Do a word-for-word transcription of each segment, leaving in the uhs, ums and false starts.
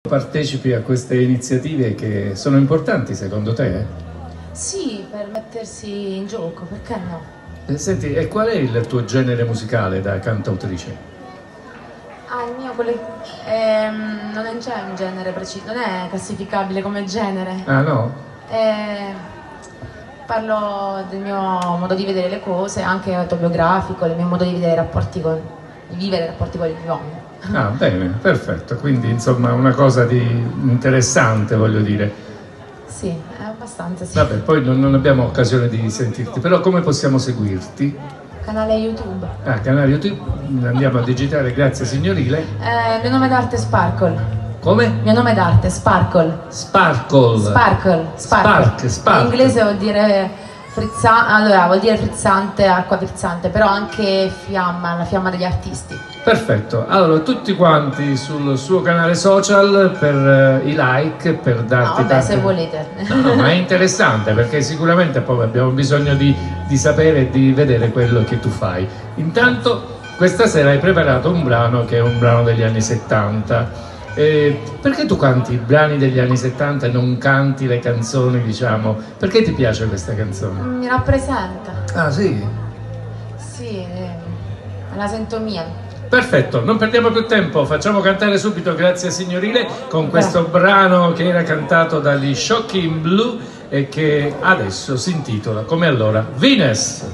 Partecipi a queste iniziative che sono importanti secondo te? Eh? Sì, per mettersi in gioco, perché no? Eh, senti, e qual è il tuo genere musicale da cantautrice? Ah, il mio, quello, ehm, non c'è un genere preciso, non è classificabile come genere. Ah no? Eh, parlo del mio modo di vedere le cose, anche autobiografico, del mio modo di vedere i rapporti con, di vivere i rapporti con gli uomini. Ah, bene, perfetto, quindi insomma una cosa di interessante, voglio dire. Sì, è abbastanza, sì. Vabbè, poi non, non abbiamo occasione di sentirti, però come possiamo seguirti? Canale YouTube. Ah, canale YouTube, andiamo a digitare Grazia Signorile. Eh, mio nome d'arte è Sparkle. Come? Mio nome d'arte è Sparkle. Sparkle. Sparkle. Sparkle. Spark, spark. In inglese vuol dire frizzante, allora vuol dire frizzante, acqua frizzante, però anche fiamma, la fiamma degli artisti. Perfetto, allora tutti quanti sul suo canale social per uh, i like, per darti No, vabbè, tante... se volete. No, no, ma è interessante perché sicuramente poi abbiamo bisogno di, di sapere e di vedere quello che tu fai. Intanto questa sera hai preparato un brano che è un brano degli anni settanta. Eh, perché tu canti i brani degli anni settanta e non canti le canzoni, diciamo? Perché ti piace questa canzone? Mi rappresenta. Ah sì? Sì, eh, la sento mia. Perfetto, non perdiamo più tempo, facciamo cantare subito Grazia Signorile con questo brano che era cantato dagli Shocking Blue e che adesso si intitola, come allora, Venus.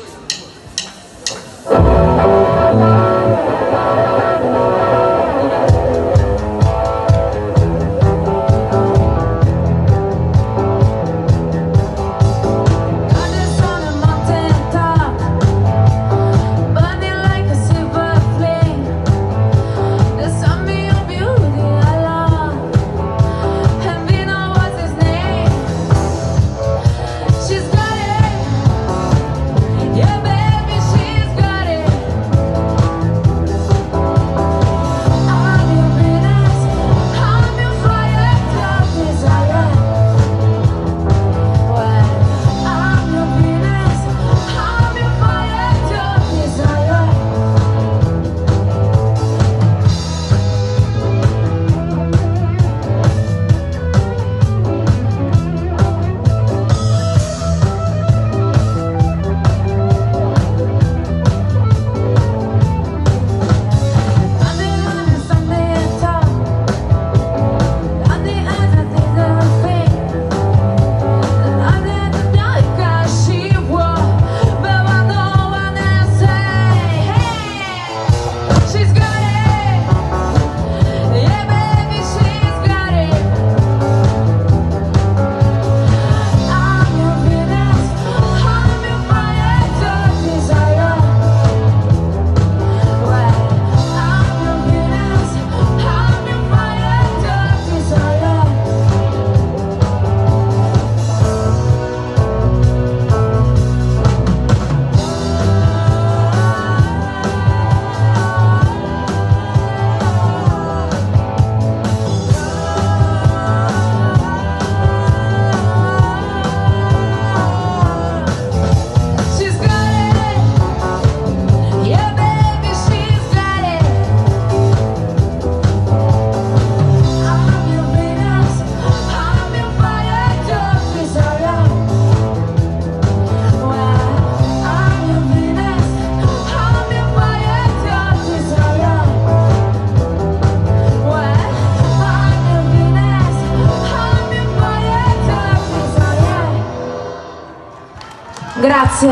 Grazie.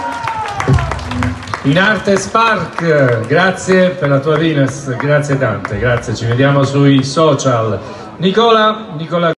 In arte Spark, grazie per la tua Venus, grazie tante, grazie, ci vediamo sui social. Nicola, Nicola